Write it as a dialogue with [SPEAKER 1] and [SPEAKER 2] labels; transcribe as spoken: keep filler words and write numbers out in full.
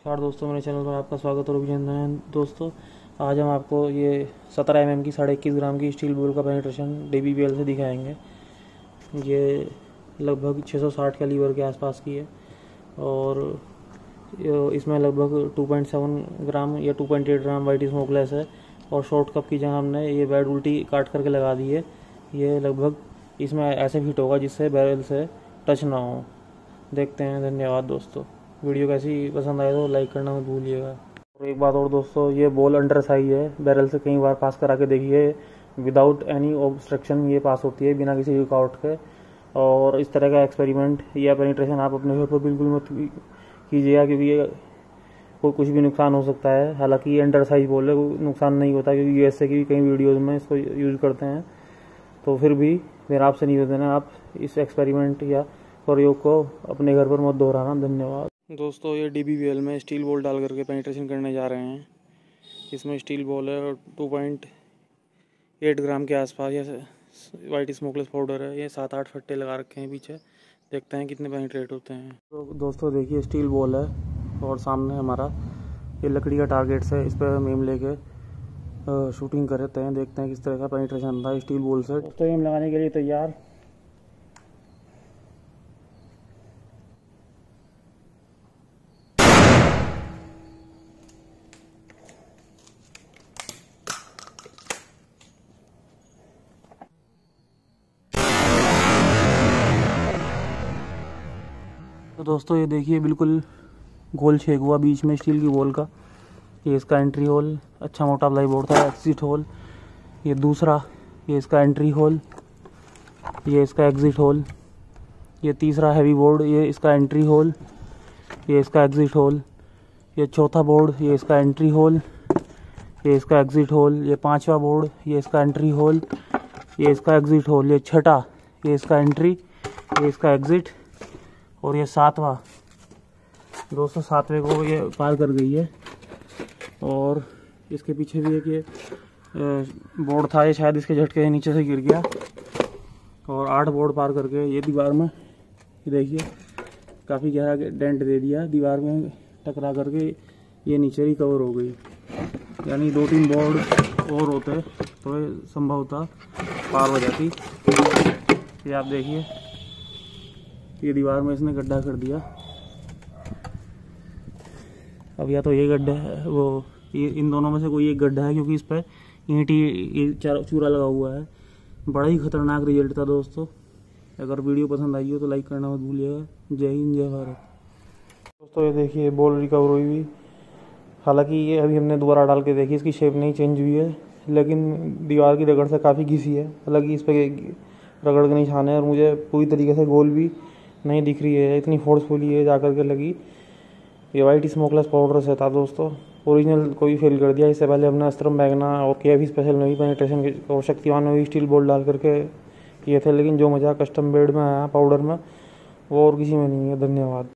[SPEAKER 1] नमस्कार दोस्तों, मेरे चैनल पर आपका स्वागत और अभिनंदन है। दोस्तों, आज हम आपको ये सत्रह एम एम की साढ़े इक्कीस ग्राम की स्टील बॉल का penetration D B B L से दिखाएंगे। ये लगभग छह सौ साठ कैलीबर के आसपास की है और इसमें लगभग टू पॉइंट सेवन ग्राम या two point eight gram white smokeless है और शॉर्ट कप की जगह हमने ये बेड उल्टी काट करके लगा दी है। ये लगभग इसमें ऐसे फिट होगा जिससे बैरल से टच ना हो। देखते हैं। धन्यवाद दोस्तों। वीडियो कैसी पसंद आए तो लाइक करना मत भूलिएगा। और एक बात और दोस्तों, ये बॉल अंडर साइज है। बैरल से कई बार पास करा के देखिए, विदाउट एनी ऑब्स्ट्रक्शन ये पास होती है, बिना किसी रुकावट के। और इस तरह का एक्सपेरिमेंट या पेनिट्रेशन आप अपने घर पर बिल्कुल मत कीजिएगा, क्योंकि ये कोई कुछ भी नुकसान हो सकता है। हालांकि ये अंडर साइज बॉल है, कोई नुकसान नहीं होता, क्योंकि यूएसए की कई वीडियोज़ में इसको यूज़ करते हैं। तो फिर भी मेरा आपसे निवेदन है, आप इस एक्सपेरिमेंट या प्रयोग को अपने घर पर मत दोहराना। धन्यवाद दोस्तों। ये डी बी बी एल में स्टील बॉल डाल करके पेनिट्रेशन करने जा रहे हैं। इसमें स्टील बॉल है और टू पॉइंट एट ग्राम के आसपास या वाइट स्मोकलेस पाउडर है। ये सात आठ फट्टे लगा रखे हैं पीछे। देखते हैं कितने पेनिट्रेट होते हैं। तो दोस्तों देखिए, स्टील बॉल है और सामने हमारा ये लकड़ी का टारगेट है। इस पर हम एम लेके शूटिंग करते हैं। देखते हैं किस तरह का पेनिट्रेशन होता है स्टील बॉल से। दोस्तों एम लगाने के लिए तैयार। तो दोस्तों ये देखिए, बिल्कुल गोल छेद हुआ बीच में स्टील की बॉल का। ये इसका एंट्री होल, अच्छा मोटा प्लाई बोर्ड था। एग्जिट होल ये दूसरा, ये इसका एंट्री होल, ये इसका एग्जिट होल। ये तीसरा हैवी बोर्ड, ये इसका एंट्री होल, ये इसका एग्जिट होल। ये चौथा बोर्ड, ये इसका एंट्री होल, ये इसका एग्जिट होल। ये पांचवा बोर्ड, ये इसका एंट्री होल, ये इसका एग्जिट होल। ये छठा, ये इसका एंट्री, ये इसका एग्जिट। और ये सातवां, दोस्तों सातवें को ये पार कर गई है। और इसके पीछे भी एक ये बोर्ड था, ये शायद इसके झटके नीचे से गिर गया। और आठ बोर्ड पार करके ये दीवार में, ये देखिए काफ़ी गहरा डेंट दे दिया दीवार में, टकरा करके ये नीचे रिकवर हो गई। यानी दो तीन बोर्ड और होते तो ये संभवतः पार हो जाती। ये आप देखिए, ये दीवार में इसने गड्ढा कर दिया। अब या तो ये गड्ढा है, वो ये इन दोनों में से कोई एक गड्ढा है, क्योंकि इस पर ईंटी चूरा लगा हुआ है। बड़ा ही खतरनाक रिजल्ट था दोस्तों। अगर वीडियो पसंद आई हो तो लाइक करना मत भूलिएगा। जय हिंद, जय भारत। दोस्तों ये देखिए, बॉल रिकवर हुई हुई। हालांकि ये अभी हमने दोबारा डाल के देखी, इसकी शेप नहीं चेंज हुई है, लेकिन दीवार की रगड़ से काफ़ी घिसी है। हालांकि इस पर रगड़ के निशान है और मुझे पूरी तरीके से गोल भी नहीं दिख रही है, इतनी फोर्सफुली ये जा कर के लगी। ये वाइट स्मोकलेस पाउडर से था दोस्तों। ओरिजिनल को भी फेल कर दिया। इससे पहले हमने अस्त्रम मैग्ना और के एफ स्पेशल में भी पेनिट्रेशन और शक्तिमान में भी स्टील बॉल डाल करके किए थे, लेकिन जो मज़ा कस्टम बेड में आया पाउडर में, वो और किसी में नहीं है। धन्यवाद।